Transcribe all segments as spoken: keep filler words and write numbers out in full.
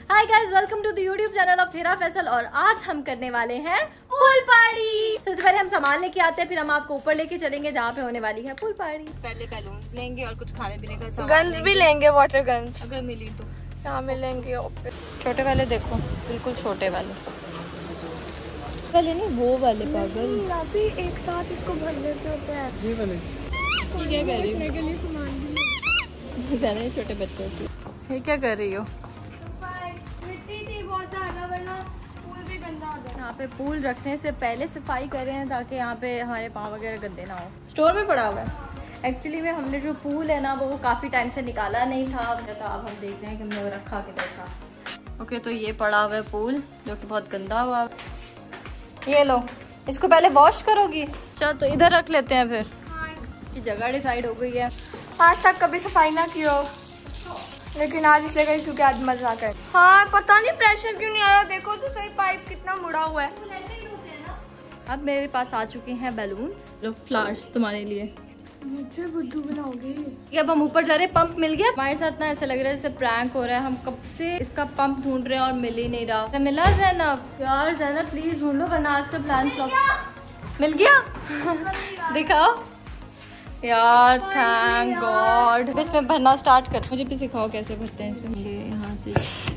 Hi guys, welcome to the YouTube channel of Hira Faisal. और आज हम करने वाले हैं पूल पार्टी। सबसे पहले हम सामान लेके आते हैं, फिर हम आपको ऊपर लेके चलेंगे जहाँ पे होने वाली है पूल पार्टी। पहले बैलून्स लेंगे और कुछ खाने पीने का सामान, गन्स भी लेंगे, वाटर गन्स अगर मिली तो यहाँ मिलेंगे। छोटे वाले देखो, बिल्कुल छोटे वाले वाले नहीं, वो वाले पागल। अभी एक साथ इसको भर लेते होते हैं। ये वाले क्या कर रही हो? के लिए सामान भी ज़्यादा छोटे बच्चों की। ये क्या कर रही हो? मिट्टी थी बहुत ज्यादा, वरना पूल भी गंदा हो जाए। यहाँ पे पूल रखने से पहले सफाई कर रहे हैं ताकि यहाँ पे हमारे पाँव वगैरह गंदे ना हो। स्टोर में पड़ा हुआ है। एक्चुअली में हमने जो पूल है ना वो काफ़ी टाइम से निकाला नहीं था, तो अब हम देखते हैं कि हमने वो रखा किधर था। ओके, तो ये पड़ा हुआ है पूल जो कि बहुत गंदा हुआ। ये लो, इसको पहले वॉश करोगी? अच्छा, तो इधर रख लेते हैं फिर। की जगह डिसाइड हो गई है। आज तक कभी सफाई ना की हो, लेकिन आज इसलिए गई क्योंकि आज मजा कर। हाँ, पता नहीं प्रेशर क्यों नहीं आया। देखो तो सही, पाइप कितना मुड़ा हुआ है। अब मेरे पास आ चुके हैं बैलून्स, लो फ्लावर्स तुम्हारे लिए। मुझे बुद्धू बनाओगे। अब हम ऊपर जा रहे हैं, पंप मिल गया हमारे साथ ना। ऐसा लग रहा है जैसे प्रैंक हो रहा है। हम कब से इसका पंप ढूंढ रहे हैं और मिल ही नहीं रहा। मिला ज़ैनब? यार ज़ैनब प्लीज ढूंढ लो वरना आज का प्लान फ्लॉप। मिल गया? दिखाओ यार, थैंक गॉड। इसमें भरना स्टार्ट कर। मुझे भी सिखाओ कैसे भरते हैं इसमें। ये यहाँ से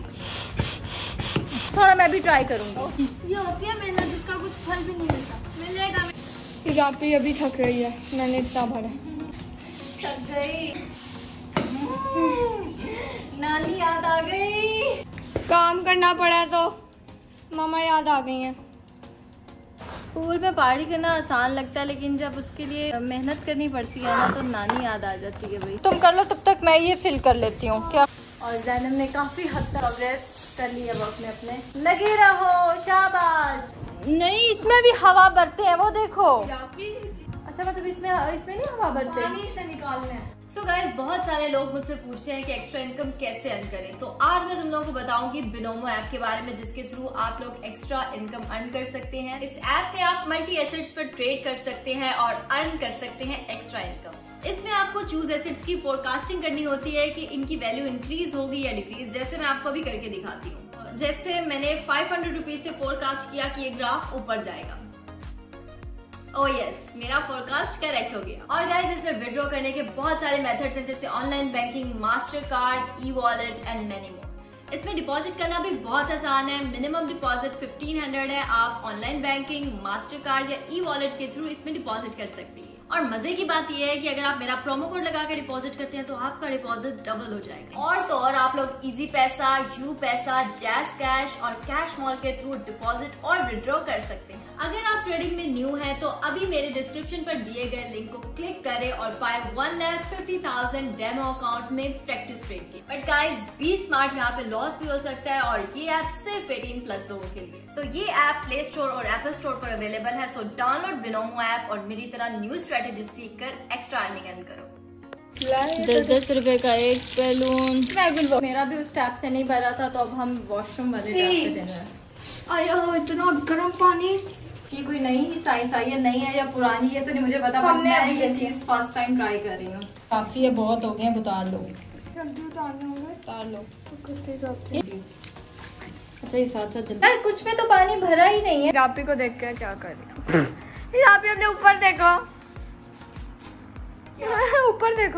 थोड़ा मैं भी ट्राई करूँगी। ये होती है मेहनत, जिसका कुछ फल भी नहीं मिलता। मिलेगा। रापी अभी थक रही है, मैंने इतना भरा। थक गई, नानी याद आ गई। काम करना पड़ा तो मामा याद आ गई हैं। पूल में पार्टी करना आसान लगता है, लेकिन जब उसके लिए मेहनत करनी पड़ती है ना तो नानी याद आ जाती है। भाई तुम कर लो, तब तक मैं ये फिल कर लेती हूँ क्या। और ज़ैनब ने काफी हद तक प्रोग्रेस कर ली है वर्क में अपने। लगे रहो, शाबाश। नहीं, इसमें भी हवा भरते हैं, वो देखो। अच्छा, मतलब इसमें इसमें नहीं हवा भरते, पानी से निकालना है। सो so गाइस, बहुत सारे लोग मुझसे पूछते हैं कि एक्स्ट्रा इनकम कैसे अर्न करें। तो आज मैं तुम लोगों को बताऊंगी बिनोमो ऐप के बारे में, जिसके थ्रू आप लोग एक्स्ट्रा इनकम अर्न कर सकते हैं। इस ऐप में आप मल्टी एसेट्स पर ट्रेड कर सकते हैं और अर्न कर सकते हैं एक्स्ट्रा इनकम। इसमें आपको चूज एसेट्स की फोरकास्टिंग करनी होती है कि इनकी वैल्यू इंक्रीज होगी या डिक्रीज। जैसे मैं आपको अभी करके दिखाती हूँ। जैसे मैंने फाइव हंड्रेड रुपीज से फोरकास्ट किया कि ये ग्राफ ऊपर जाएगा। ओह यस, मेरा फोरकास्ट करेक्ट हो गया। और गाइस, इसमें विड्रॉ करने के बहुत सारे मेथड्स हैं, जैसे online banking, master card, e wallet and many more. इसमें डिपॉजिट करना भी बहुत आसान है। मिनिमम डिपॉजिट फिफ्टीन हंड्रेड है। आप ऑनलाइन बैंकिंग, मास्टर कार्ड या ई वॉलेट के थ्रू इसमें डिपॉजिट कर सकती है। और मजे की बात यह है कि अगर आप मेरा प्रोमो कोड लगा कर डिपॉजिट करते हैं तो आपका डिपॉजिट डबल हो जाएगा। और तो और आप लोग इजी पैसा, यू पैसा, जैस कैश और कैश मॉल के थ्रू डिपॉजिट और विड्रॉ कर सकते हैं। अगर आप ट्रेडिंग में न्यू हैं तो अभी मेरे डिस्क्रिप्शन पर दिए गए लिंक को क्लिक करें और पाए one lakh fifty thousand demo account में प्रैक्टिस ट्रेड की। बट गाइस, बी स्मार्ट, यहाँ पे लॉस भी हो सकता है और ये ऐप सिर्फ एटीन प्लस लोगों के लिए। तो ये ऐप प्ले स्टोर और एप्पल स्टोर पर अवेलेबल है। सो डाउनलोड बिनोमो ऐप और मेरी तरह न्यू स्ट्रेटेजी सीख कर एक्स्ट्रा अर्निंग अर्न करो। दस दस रुपए का एक बैलून। मेरा भी उस टैप से नहीं भरा था, तो अब हम वॉशरूम वाले टैप पे देना है। आया इतना गर्म पानी। ये कोई नई ही साइंस आई है, नई है या पुरानी है तो नहीं मुझे पता, पर मैं ये चीज फर्स्ट टाइम ट्राई कर रही हूँ। काफी है, बहुत हो गए हैं, उतार लो। जल्दी उतारने होंगे। उतार लो। तो अच्छा, ये साथ साथ जल्दी। यार कुछ में तो पानी भरा ही नहीं है। रापी को देख के क्या कर रही हो? रापी अपने ऊपर देखो, ऊपर देखो।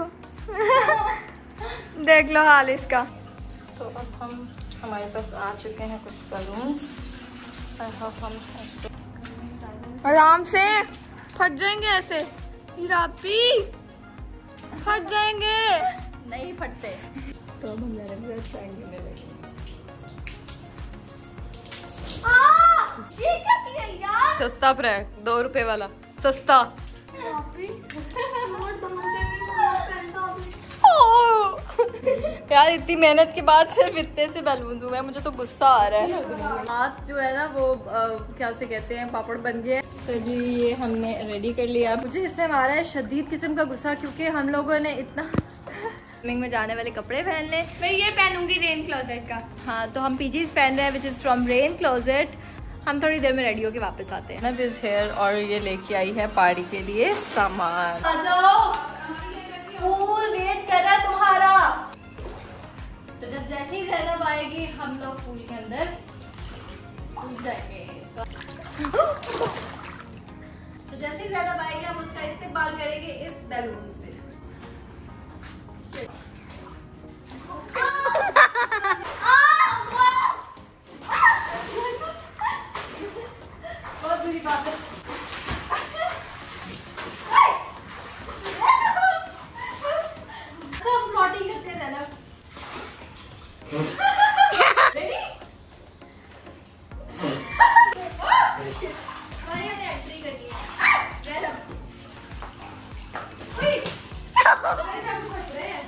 देख लो हाल इसका। तो अब हम हमारे पास आ चुके हैं कुछ बलून्स। हम आराम से फट जाएंगे ऐसे। रापी फट जाएंगे। नहीं फटते। तो अब हम मेरे भी प्रैंक करने लगे। ये क्या किया यार? सस्ता प्रैंक, दो रुपए वाला सस्ता। यार इतनी मेहनत के बाद सिर्फ इतने से बैलून्स हुए हैं, मुझे तो गुस्सा आ रहा है। हाथ जो है ना वो आ, क्या से कहते हैं, पापड़ बन गए। तो जी ये हमने रेडी कर लिया। मुझे इसमें आ रहा है शदीद किस्म का गुस्सा, क्योंकि हम लोगों ने इतना स्विमिंग में जाने वाले कपड़े पहन ले। मैं ये पहनूंगी रेन क्लोजेट का। हाँ, तो हम पीजीज पहन रहे हैं which is from Rain Closet. हम थोड़ी देर में रेडी होके वापस आते हैं। नब इज हेयर और ये लेके आई है पार्टी के लिए सामान। आ जाओ, पूल वेट कर रहा है तुम्हारा। तो जब जैसे ही ज़ैनब आएगी हम लोग पूल के अंदर कूद जाएंगे। तो जैसे ही ज़ैनब आएगी हम उसका इस्तेमाल करेंगे इस बैलून से। बहुत बुरी बात है। अच्छा हम फ्लॉटिंग करते हैं ज़ैनब। रेडी? हमारे यहाँ एंट्री करनी है ज़ैनब। हमारे साथ फट रहे हैं।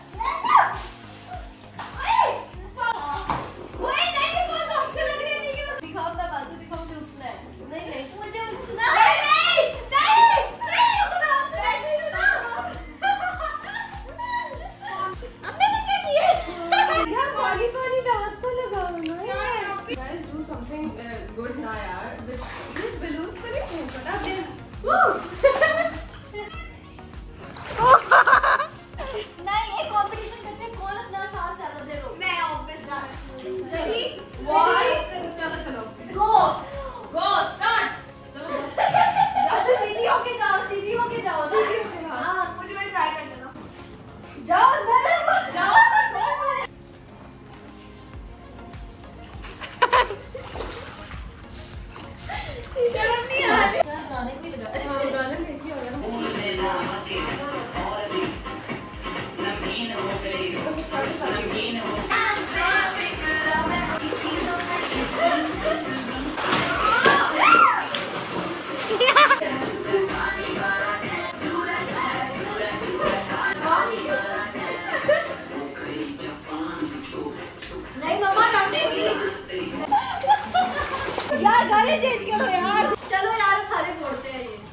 यार गाने चेंज करो यार। चलो यार सारे फोड़ते हैं ये।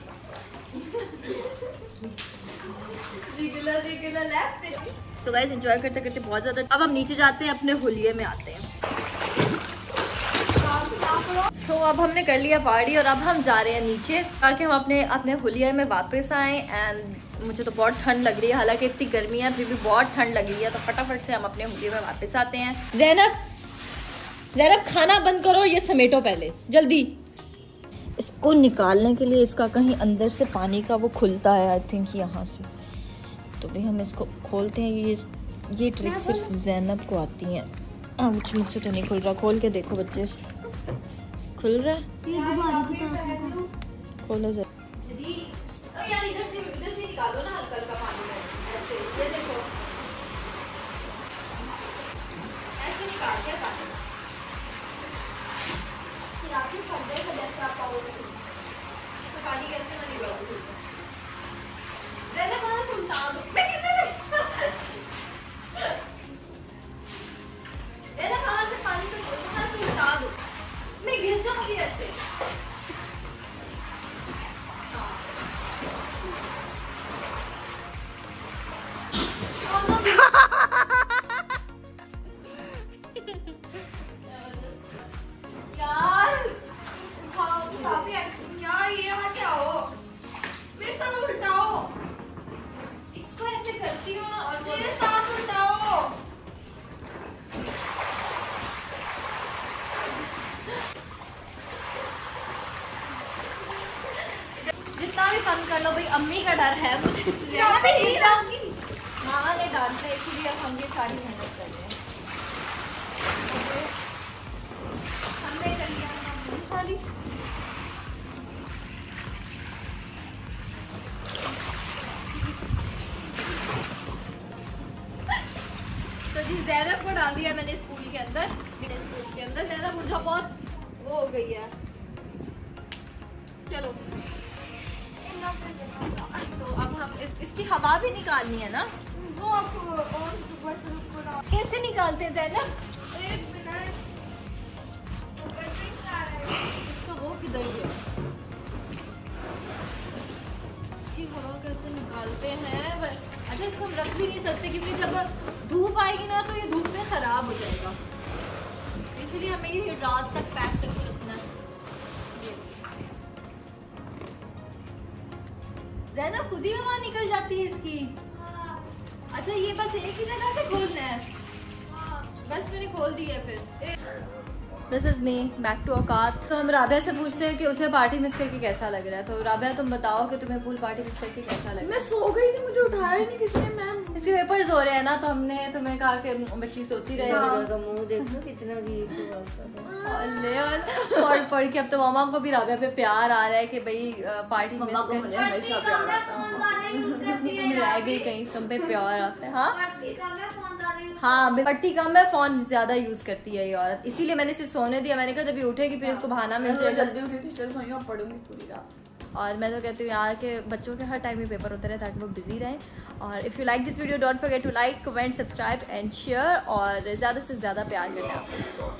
निकला निकला लेफ्ट। तो गाइस एंजॉय करते करते बहुत ज्यादा। अब हम नीचे जाते हैं, अपने हुलिये में आते हैं। सो so, अब हमने कर लिया पार्टी और अब हम जा रहे हैं नीचे ताकि हम अपने अपने हुलिये में वापस आएँ। एंड मुझे तो बहुत ठंड लग रही है, हालांकि इतनी गर्मी है फिर भी बहुत ठंड लग रही है। तो फटाफट से हम अपने हुलिये में वापस आते हैं। ज़ैनब ज़ैनब खाना बंद करो, ये समेटो पहले जल्दी। इसको निकालने के लिए इसका कहीं अंदर से पानी का वो खुलता है, आई थिंक यहाँ से। तो भी हम इसको खोलते हैं। ये ये ट्रिक सिर्फ ज़ैनब को आती है। मुझ मुझसे तो नहीं खुल रहा। खोल के देखो बच्चे, खुल रहा है। खोलो जरा यार, इधर से इधर से निकालो ना हल्का हल्का पानी ऐसे। ये देखो ऐसे निकाल दिया पानी। पानी कैसे ना निकाल दो। कहाँ से उठा दो। मैं कितने कहाँ से पानी तो कहाँ से उठा दो। मैं गिर जाऊंगी ऐसे। जितना भी फन कर लो भाई, अम्मी का डर है मुझे। माँ ने डांटा है इसीलिए हम ये सारी मेहनत कर रहे हैं। हमने कर लिया खाली। तो जी ज़ैनब को डाल दिया मैंने इस पूल के अंदर। इस पूल के अंदर ज़ैनब मुझे बहुत वो हो गई है। चलो तो अब हम इस, इसकी हवा भी निकालनी है ना। वो कैसे निकालते हैं ज़ैनब? इसका वो किधर गया? इसकी हवा कैसे निकालते हैं? अच्छा इसको हम रख भी नहीं सकते क्योंकि जब धूप आएगी ना तो ये धूप में खराब हो जाएगा, इसलिए हमें ये रात तक पैक करके रखना है। ज़ैनब खुद ही हवा निकल जाती है इसकी। अच्छा ये बस एक ही जगह से खोलना है। बस मैंने खोल दी है फिर। This is me back to aukaat. तो हम राबिया से पूछते हैं कि उसे पार्टी मिस करके कैसा लग रहा है। तो राबिया तुम बताओ कि तुम्हें पूल पार्टी मिस करके कैसा लग रहा है? मैं सो गई थी, मुझे उठाया ही नहीं किसी ने मैम। इसके पेपर्स हो रहे हैं ना, तो हमने तुम्हें कहा कि बच्ची सोती रहे। हाँ। मुंह देखो कितना वीक पढ़ पढ़ के अब तो मामा को भी राबिया पे प्यार आ रहा है कि भाई पार्टी मिस कर रह गई कहीं, तुम पे प्यार आता है। हाँ हाँ, पट्टी कम है, फोन ज्यादा यूज करती है ये औरत, इसीलिए मैंने इसे सोने दिया। मैंने कहा जब ये उठेगी फिर इसको बहाना मिल जाएगा। जल्दी उठी थी, चल सोई हूं, पढ़ूंगी पूरी रात। और मैं तो कहती हूँ यार के बच्चों के हर टाइम में पेपर होते रहे ताकि वो बिजी रहें। और if you like this video don't forget to like, comment, subscribe and share, और ज़्यादा से ज़्यादा प्यार करें आप।